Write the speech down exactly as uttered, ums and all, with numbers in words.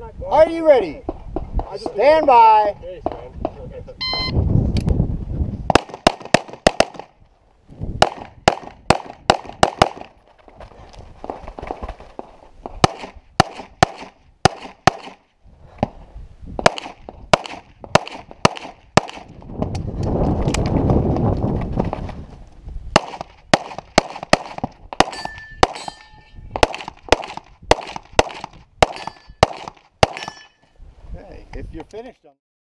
Are you ready? Stand by. If you're finished,